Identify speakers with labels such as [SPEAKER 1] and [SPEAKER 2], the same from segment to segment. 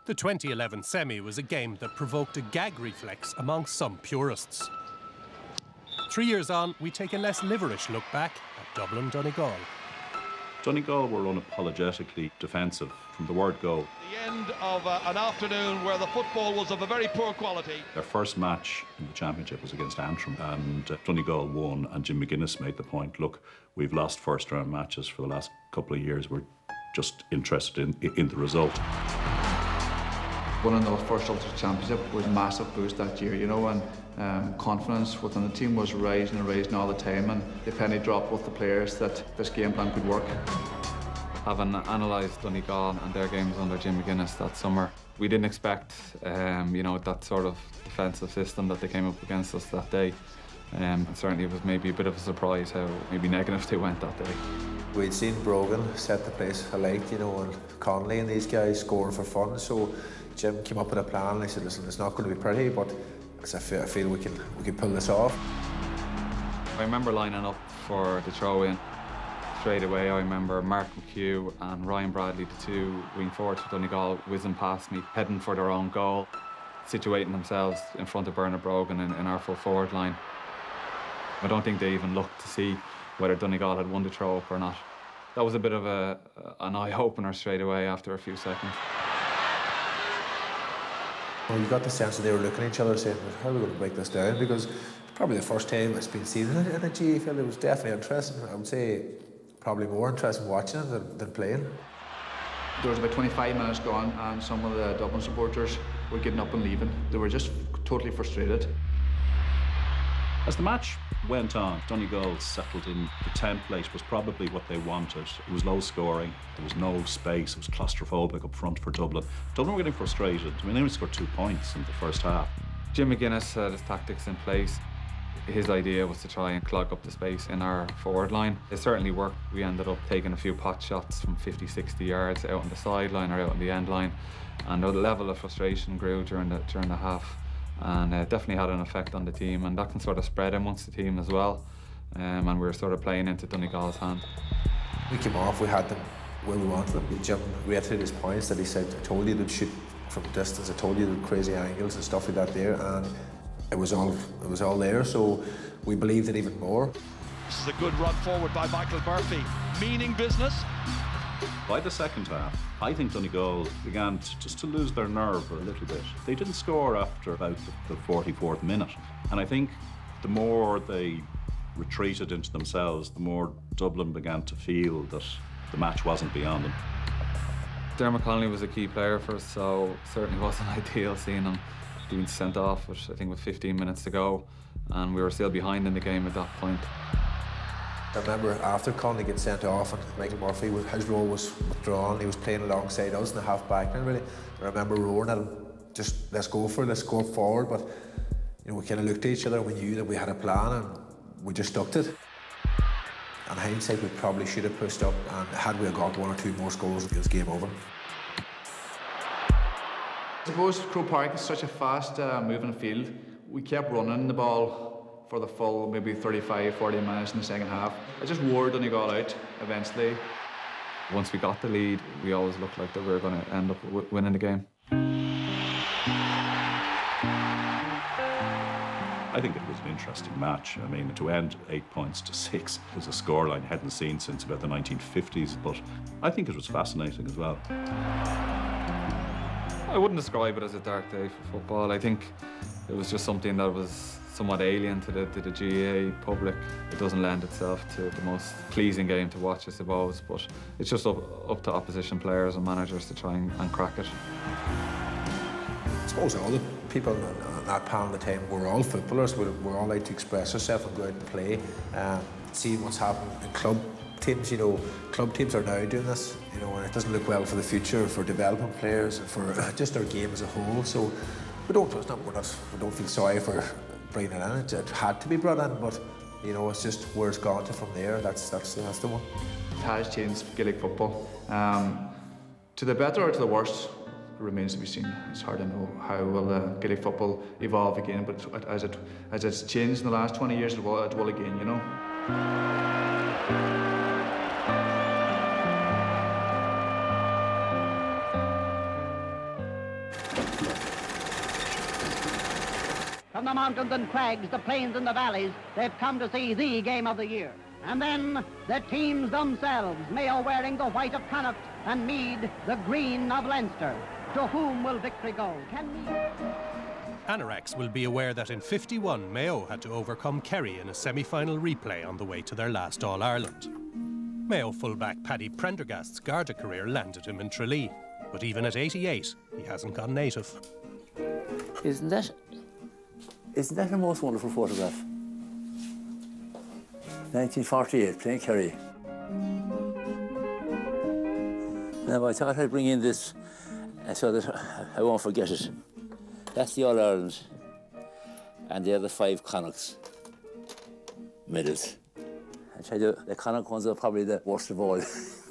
[SPEAKER 1] The 2011 semi was a game that provoked a gag reflex among some purists. 3 years on, we take a less liverish look back at Dublin-Donegal.
[SPEAKER 2] Donegal were unapologetically defensive from the word go.
[SPEAKER 3] The end of an afternoon where the football was of a very poor quality.
[SPEAKER 2] Their first match in the championship was against Antrim, and Donegal won, and Jim McGuinness made the point, look, we've lost first-round matches for the last couple of years. We're just interested in the result.
[SPEAKER 4] Winning the first Ulster Championship was a massive boost that year, you know, and confidence within the team was rising and rising all the time, and the penny dropped with the players that this game plan could work.
[SPEAKER 5] Having analysed Donegal and their games under Jim McGuinness that summer, we didn't expect, you know, that sort of defensive system that they came up against us that day. And certainly it was maybe a bit of a surprise how maybe negative they went that day.
[SPEAKER 6] We'd seen Brogan set the place alight, you know, and Connolly and these guys scoring for fun, so Jim came up with a plan and I said, listen, it's not going to be pretty, but I feel we can pull this off.
[SPEAKER 5] I remember lining up for the throw-in straight away. I remember Mark McHugh and Ryan Bradley, the two wing forwards for Donegal, whizzing past me, heading for their own goal, situating themselves in front of Bernard Brogan in our full forward line. I don't think they even looked to see whether Donegal had won the throw-up or not. That was a bit of an eye-opener straight away after a few seconds.
[SPEAKER 6] Well, you got the sense that they were looking at each other saying, well, how are we going to break this down? Because probably the first time it's been seen in a GAA field, it was definitely interesting. I would say probably more interesting watching it than playing.
[SPEAKER 4] There was about 25 minutes gone and some of the Dublin supporters were getting up and leaving. They were just totally frustrated.
[SPEAKER 2] As the match went on, Donegal settled in. The template was probably what they wanted. It was low scoring, there was no space, it was claustrophobic up front for Dublin. Dublin were getting frustrated. I mean, they only scored 2 points in the first half.
[SPEAKER 5] Jim McGuinness had his tactics in place. His idea was to try and clog up the space in our forward line. It certainly worked. We ended up taking a few pot shots from 50, 60 yards out on the sideline or out on the end line. And the level of frustration grew during the half. And it definitely had an effect on the team, and that can sort of spread amongst the team as well. And we were sort of playing into Donegal's hand.
[SPEAKER 6] We came off, we had them where we wanted them. Jim reiterated his points that he said, I told you they'd shoot from distance, I told you they'd crazy angles and stuff like that there, and it was all there, so we believed it even more.
[SPEAKER 3] This is a good run forward by Michael Murphy. Meaning business.
[SPEAKER 2] By the second half, I think Donegal began just to lose their nerve a little bit. They didn't score after about the 44th minute. And I think the more they retreated into themselves, the more Dublin began to feel that the match wasn't beyond them.
[SPEAKER 5] Dermot Connolly was a key player for us, so certainly wasn't ideal seeing him being sent off, I think with 15 minutes to go, and we were still behind in the game at that point.
[SPEAKER 6] I remember after Connolly get sent off and Michael Murphy, his role was withdrawn, he was playing alongside us in the half-back line really. I remember roaring at him, just let's go for it, let's go forward, but you know, we kind of looked at each other and we knew that we had a plan and we just stuck to it. In hindsight, we probably should have pushed up, and had we got 1 or 2 more scores, it was game over.
[SPEAKER 4] I suppose Croke Park is such a fast moving field. We kept running the ball for the full maybe 35, 40 minutes in the second half. I just wore Donegal out eventually.
[SPEAKER 5] Once we got the lead, we always looked like that we were going to end up winning the game.
[SPEAKER 2] I think it was an interesting match. I mean, to end 8 points to 6 was a scoreline I hadn't seen since about the 1950s, but I think it was fascinating as well.
[SPEAKER 5] I wouldn't describe it as a dark day for football. I think it was just something that was somewhat alien to the GAA public. It doesn't lend itself to the most pleasing game to watch, I suppose, but it's just up to opposition players and managers to try and crack it.
[SPEAKER 6] I suppose all the people on that panel at the time were all footballers. We're all out to express ourselves and go out and play. Seeing what's happened in club teams, you know, club teams are now doing this, you know, and it doesn't look well for the future, for developing players and for just our game as a whole. So we don't feel sorry for bringing it in. It had to be brought in, but you know, it's just where it's gone to from there. That's the one.
[SPEAKER 4] It has changed Gaelic football. To the better or to the worse, it remains to be seen. It's hard to know how will Gaelic football evolve again, but as it's changed in the last 20 years, it will again, you know.
[SPEAKER 7] From the mountains and crags, the plains and the valleys, they've come to see the game of the year. And then the teams themselves, Mayo wearing the white of Connacht and Meath the green of Leinster. To whom will victory go? Can
[SPEAKER 1] Anoraks will be aware that in '51 Mayo had to overcome Kerry in a semi-final replay on the way to their last All-Ireland. Mayo fullback Paddy Prendergast's Garda career landed him in Tralee, but even at 88 he hasn't gone native.
[SPEAKER 8] Isn't that the most wonderful photograph? 1948, playing Kerry. Now I thought I'd bring in this so that I won't forget it. That's the All-Ireland, and they're the 5 Connachts medals. I tell you, the Connacht ones are probably the worst of all.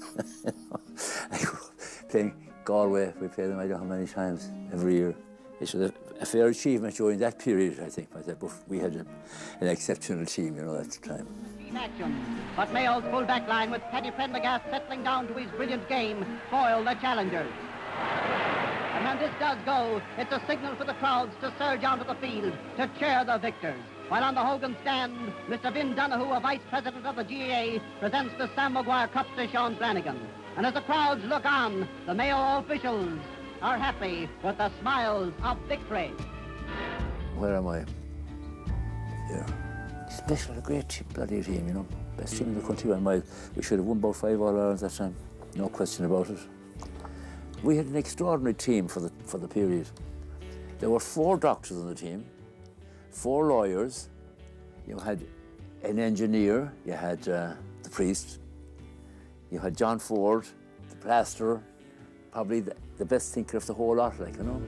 [SPEAKER 8] Playing Galway, we play them I don't know how many times every year. It was a fair achievement during that period, I think, but we had an exceptional team, you know, at the time.
[SPEAKER 7] action. But Mayo's full-back line with Paddy Prendergast settling down to his brilliant game foiled the challengers. And when this does go, it's a signal for the crowds to surge onto the field to cheer the victors. While on the Hogan stand, Mr. Vin Donoghue, a vice president of the GAA, presents the Sam Maguire Cup to Sean Flanagan. And as the crowds look on, the Mayo officials are happy with the smiles of victory.
[SPEAKER 8] Where am I? Here. Special, a great bloody team, you know. Best team in the country by a mile. We should have won about 5 All-Irelands that time. No question about it. We had an extraordinary team for the period. There were 4 doctors on the team, 4 lawyers. You had an engineer, you had the priest, you had John Ford, the plasterer, probably the best thinker of the whole lot, like, you know.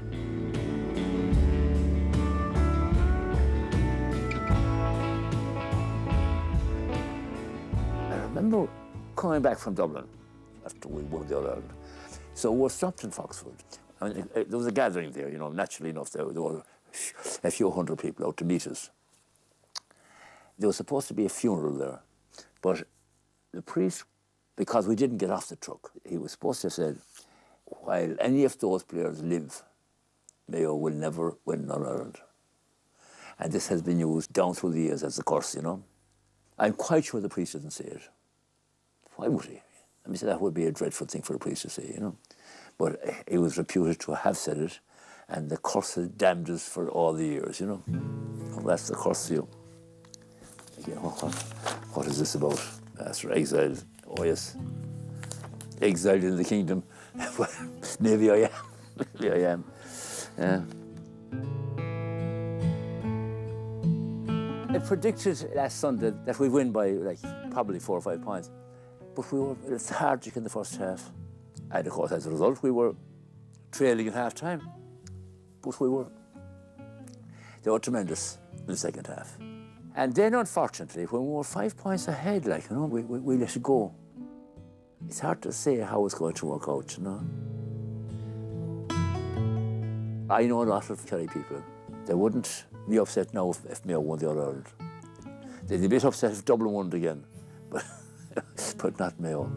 [SPEAKER 8] I remember coming back from Dublin after we won the All-Ireland. So we were stopped in Foxford. I mean, there was a gathering there, you know, naturally enough, there were a few hundred people out to meet us. There was supposed to be a funeral there, but the priest, because we didn't get off the truck, he was supposed to have said, while any of those players live, Mayo will never win All-Ireland. And this has been used down through the years as a curse, you know. I'm quite sure the priest didn't say it. Why would he? I mean, so that would be a dreadful thing for a priest to say, you know. But he was reputed to have said it, and the curse has damned us for all the years, you know. Well, that's the curse for you. Again, what is this about? After exile, oh yes. Exiled in the kingdom. Well, maybe I am. Maybe I am. Yeah. I predicted last Sunday that we'd win by, like, probably 4 or 5 points. But we were lethargic in the first half. And of course, as a result, we were trailing at half-time. But we were. They were tremendous in the second half. And then, unfortunately, when we were 5 points ahead, like, you know, we let it go. It's hard to say how it's going to work out, you know. I know a lot of Kerry people. They wouldn't be upset now if Mayo won the All-Ireland. They'd be a bit upset if Dublin won it again, but not Mayo.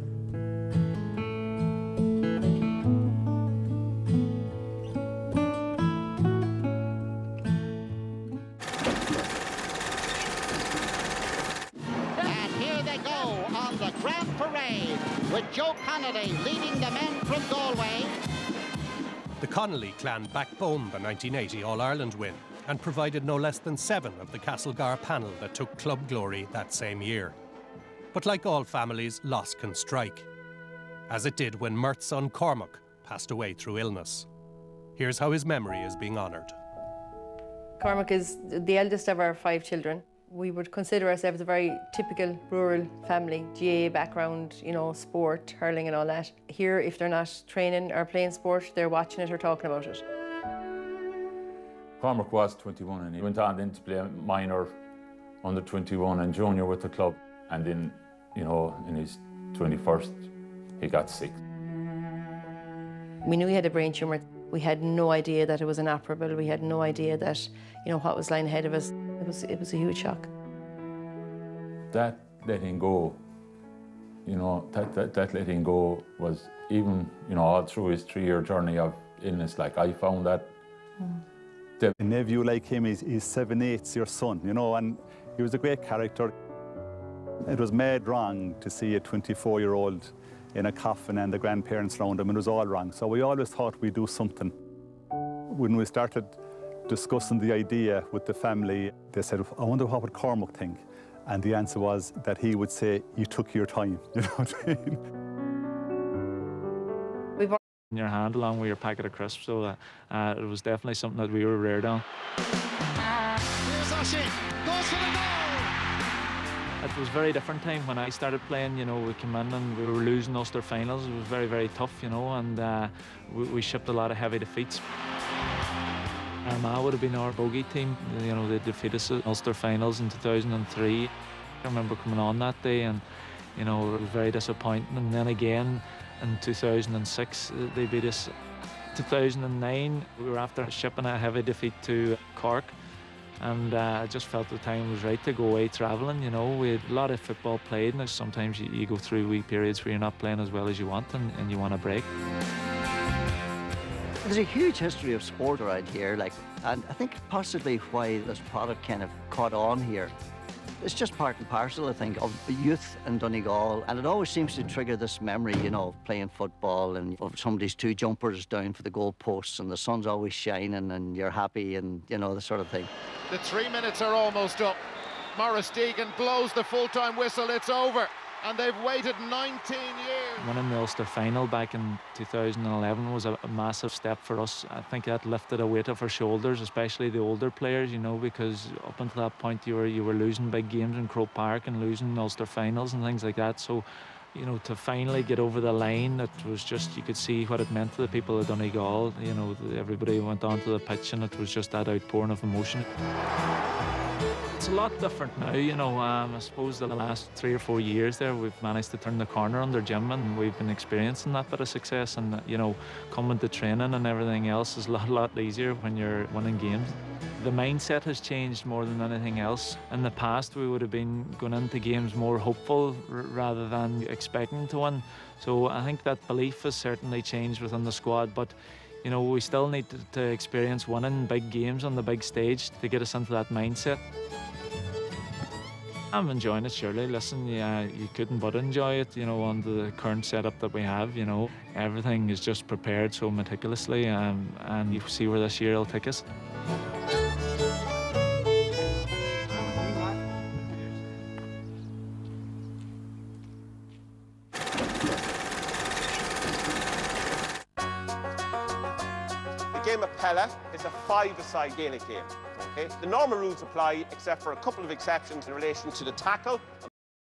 [SPEAKER 7] With Joe Connolly leading the men from Galway.
[SPEAKER 1] The Connolly clan backboned the 1980 All-Ireland win and provided no less than 7 of the Castlegar panel that took club glory that same year. But like all families, loss can strike, as it did when Murt's son Cormac passed away through illness. Here's how his memory is being honoured.
[SPEAKER 9] Cormac is the eldest of our 5 children. We would consider ourselves a very typical rural family, GAA background, you know, sport, hurling and all that. Here, if they're not training or playing sport, they're watching it or talking about it.
[SPEAKER 10] Cormac was 21 and he went on then to play minor, under 21 and junior with the club. And then, you know, in his 21st, he got sick.
[SPEAKER 9] We knew he had a brain tumour. We had no idea that it was inoperable. We had no idea that, you know, what was lying ahead of us. It was a huge shock.
[SPEAKER 10] That letting go, you know, that letting go was even, you know, all through his 3-year journey of illness, like I found that The
[SPEAKER 11] nephew like him, he's 7/8 your son, you know, and he was a great character. It was made wrong to see a 24-year-old in a coffin and the grandparents around him. It was all wrong. So we always thought we'd do something. When we started discussing the idea with the family, they said, I wonder what would Cormac think? And the answer was that he would say, you took your time, you know what I mean?
[SPEAKER 12] We've in your hand along with your packet of crisps, so it was definitely something that we were reared on.
[SPEAKER 3] Here's Oshie, goes for the goal!
[SPEAKER 12] It was a very different time when I started playing. You know, we came in and we were losing Ulster finals. It was very, very tough, you know, and we shipped a lot of heavy defeats. Armagh would have been our bogey team. You know, they defeated us at Ulster finals in 2003. I remember coming on that day and, you know, it was very disappointing. And then again in 2006, they beat us. 2009, we were after shipping a heavy defeat to Cork. And I just felt the time was right to go away travelling. You know, we had a lot of football played, and sometimes you go through wee periods where you're not playing as well as you want and you want a break.
[SPEAKER 13] There's a huge history of sport around here, and I think possibly why this product kind of caught on here. It's just part and parcel, I think, of youth in Donegal, and it always seems to trigger this memory, you know, of playing football and of somebody's two jumpers down for the goal posts and the sun's always shining and you're happy and, you know, the sort of thing.
[SPEAKER 3] The 3 minutes are almost up. Maurice Deegan blows the full-time whistle, it's over. And they've waited 19 years.
[SPEAKER 12] Winning the Ulster final back in 2011 was a massive step for us. I think that lifted a weight off our shoulders, especially the older players, you know, because up until that point you were losing big games in Croke Park and losing Ulster finals and things like that. So, you know, to finally get over the line, it was just, you could see what it meant to the people of Donegal. You know, everybody went onto the pitch and it was just that outpouring of emotion. It's a lot different now, you know. I suppose the last 3 or 4 years there, we've managed to turn the corner under Jim and we've been experiencing that bit of success, and, you know, coming to training and everything else is a lot easier when you're winning games. The mindset has changed more than anything else. In the past, we would have been going into games more hopeful rather than expecting to win. So I think that belief has certainly changed within the squad, but you know, we still need to experience winning big games on the big stage to get us into that mindset. I'm enjoying it, surely. Listen, yeah, you couldn't but enjoy it, you know, on the current setup that we have, you know. Everything is just prepared so meticulously, and you see where this year will take us.
[SPEAKER 14] The game of Pella is a 5-a-side Gaelic game. Okay? The normal rules apply, except for a couple of exceptions in relation to the tackle.